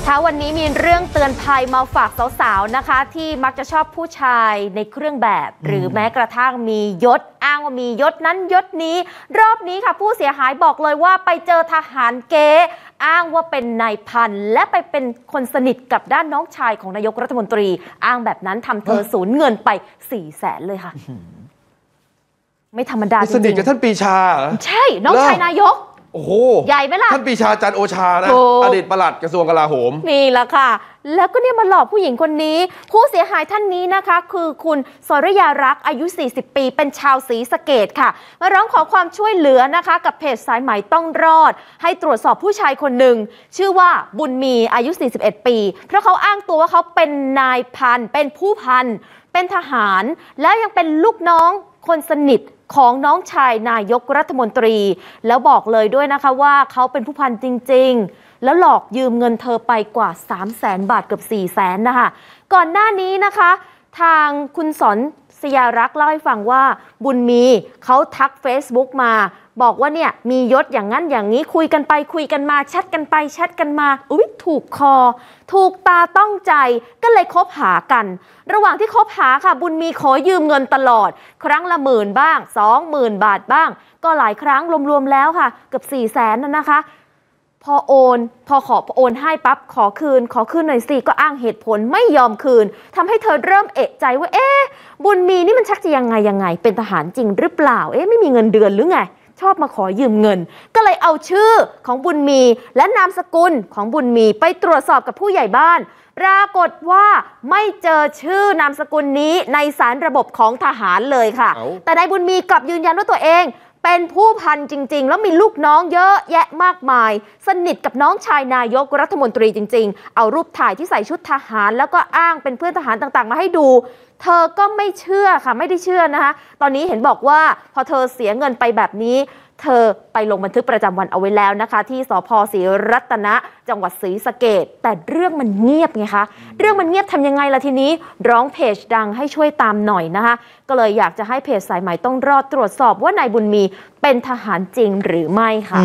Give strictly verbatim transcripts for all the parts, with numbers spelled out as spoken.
ค่ะวันนี้มีเรื่องเตือนภัยมาฝากสาวๆนะคะที่มักจะชอบผู้ชายในเครื่องแบบหรือแม้กระทั่งมียศอ้างว่ามียศนั้นยศนี้รอบนี้ค่ะผู้เสียหายบอกเลยว่าไปเจอทหารเก๊อ้างว่าเป็นนายพันและไปเป็นคนสนิทกับด้านน้องชายของนายกรัฐมนตรีอ้างแบบนั้นทำเธอสูญเงินไปสี่แสนเลยค่ะไม่ธรรมดาจริงๆสนิทกับท่านปรีชาใช่น้องชายนายกโอ้โหใหญ่ไหมล่ะท่านปรีชาจันทร์โอชานะอดีตปลัดกระทรวงกลาโหมนี่แหละค่ะแล้วก็เนี่ยมาหลอกผู้หญิงคนนี้ผู้เสียหายท่านนี้นะคะคือคุณสรยารักษ์อายุสี่สิบปีเป็นชาวศรีสะเกษค่ะมาร้องขอความช่วยเหลือนะคะกับเพจสายไหมต้องรอดให้ตรวจสอบผู้ชายคนหนึ่งชื่อว่าบุญมีอายุสี่สิบเอ็ดปีเพราะเขาอ้างตัวว่าเขาเป็นนายพันเป็นผู้พันเป็นทหารแล้วยังเป็นลูกน้องคนสนิทของน้องชายนายกรัฐมนตรีแล้วบอกเลยด้วยนะคะว่าเขาเป็นผู้พันจริงๆแล้วหลอกยืมเงินเธอไปกว่า สามแสน บาทเกือบสี่แสนนะคะก่อนหน้านี้นะคะทางคุณสรสยารักษ์เล่าให้ฟังว่าบุญมีเขาทัก Facebook มาบอกว่าเนี่ยมียศอย่างนั้นอย่างนี้คุยกันไปคุยกันมาแชทกันไปแชทกันมาอุ๊ยถูกคอถูกตาต้องใจก็เลยคบหากันระหว่างที่คบหาค่ะบุญมีขอยืมเงินตลอดครั้งละหมื่นบ้างสองหมื่นบาทบ้างก็หลายครั้งรวมๆแล้วค่ะเกือบสี่แสนนั่นนะคะพอโอนพอขอโอนให้ปั๊บขอคืนขอคืนหน่อยสิก็อ้างเหตุผลไม่ยอมคืนทำให้เธอเริ่มเอะใจว่าเอ๊ะบุญมีนี่มันชักจะยังไงยังไงเป็นทหารจริงหรือเปล่าเอ๊ะไม่มีเงินเดือนหรือไงชอบมาขอยืมเงินก็เลยเอาชื่อของบุญมีและนามสกุลของบุญมีไปตรวจสอบกับผู้ใหญ่บ้านปรากฏว่าไม่เจอชื่อนามสกุลนี้ในสารระบบของทหารเลยค่ะแต่นายบุญมีกลับยืนยันว่าตัวเองเป็นผู้พันจริงๆแล้วมีลูกน้องเยอะแยะมากมายสนิทกับน้องชายนายกรัฐมนตรีจริงๆเอารูปถ่ายที่ใส่ชุดทหารแล้วก็อ้างเป็นเพื่อนทหารต่างๆมาให้ดูเธอก็ไม่เชื่อค่ะไม่ได้เชื่อนะคะตอนนี้เห็นบอกว่าพอเธอเสียเงินไปแบบนี้เธอไปลงบันทึกประจำวันเอาไว้แล้วนะคะที่สภ.ศรีรัตนะจังหวัดศรีสะเกษแต่เรื่องมันเงียบไงคะเรื่องมันเงียบทำยังไงล่ะทีนี้ร้องเพจดังให้ช่วยตามหน่อยนะคะก็เลยอยากจะให้เพจสายไหมต้องรอดตรวจสอบว่านายบุญมีเป็นทหารจริงหรือไม่ค่ะ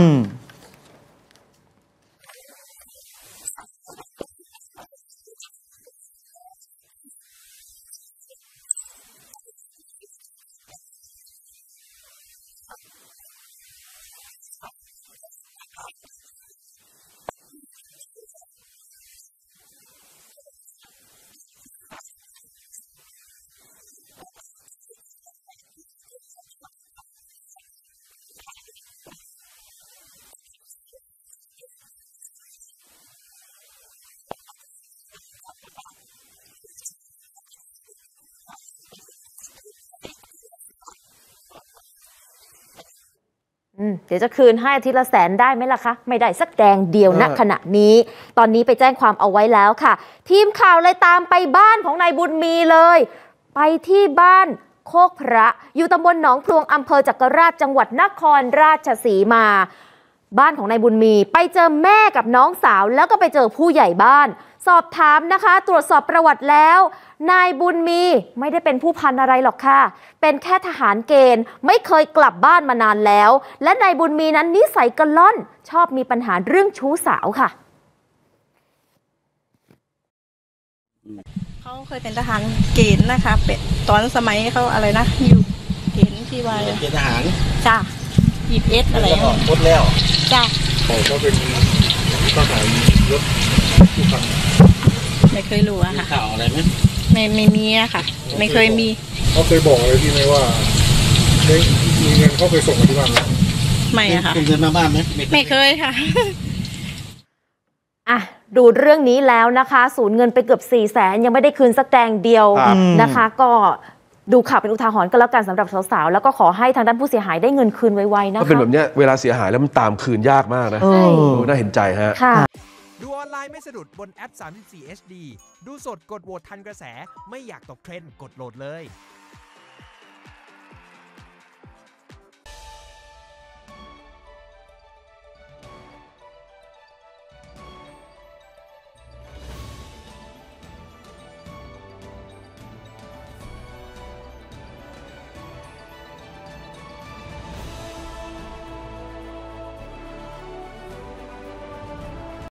เดี๋ยวจะคืนให้อาทิตย์ละแสนได้ไหมล่ะคะไม่ได้สักแดงเดียวณขณะนี้ตอนนี้ไปแจ้งความเอาไว้แล้วค่ะทีมข่าวเลยตามไปบ้านของนายบุญมีเลยไปที่บ้านโคกพระอยู่ตำบลหนองพลวงอำเภอจักราชจังหวัดนครราชสีมาบ้านของนายบุญมีไปเจอแม่กับน้องสาวแล้วก็ไปเจอผู้ใหญ่บ้านสอบถามนะคะตรวจสอบประวัติแล้วนายบุญมีไม่ได้เป็นผู้พันอะไรหรอกค่ะเป็นแค่ทหารเกณฑ์ไม่เคยกลับบ้านมานานแล้วและนายบุญมีนั้นนิสัยกระล่อนชอบมีปัญหาเรื่องชู้สาวค่ะเขาเคยเป็นทหารเกณฑ์นะคะเป็นตอนสมัยเขาอะไรนะอยู่เกณฑ์ที่ว่าเป็นทหารจ้าหยิบเอสอะไรแล้วก็พดแล้วจ้าเขาเป็นทหารยศผู้พันไม่เคยรู้อะค่ะข่าวอะไรไหมไม่ไม่มีอะค่ะไม่เคยมีเขาเคยบอกอะไรที่ไหมว่ามีเงินเขาเคยส่งมาที่บ้านไหมไม่อะค่ะส่งเงินมาบ้านไหมไม่เคยค่ะอ่ะดูเรื่องนี้แล้วนะคะสูญเงินไปเกือบสี่แสนยังไม่ได้คืนสักแดงเดียวนะคะก็ดูข่าวเป็นอุทาหรณ์ก็แล้วกันสำหรับสาวๆแล้วก็ขอให้ทางด้านผู้เสียหายได้เงินคืนไวๆนะคะก็เป็นแบบนี้เวลาเสียหายแล้วมันตามคืนยากมากนะน่าเห็นใจฮะดูออนไลน์ไม่สะดุดบนแอป สามสิบสี่ เอช ดี ดูสดกดโหวตทันกระแสไม่อยากตกเทรนด์กดโหลดเลย